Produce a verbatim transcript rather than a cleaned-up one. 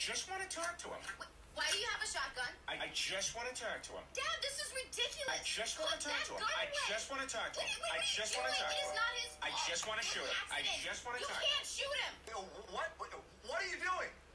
just want to talk to him. Wait, why do you have a shotgun? I, I just want to talk to him. Dad, this is ridiculous. I just want to Put talk that to him. gun I away. just want to talk to him. Wait, wait, I what just are you want to doing? talk It to is him. not his I fault. just want to It's shoot an him. I accident. just want to You talk to him. can't shoot him. What? What are you doing?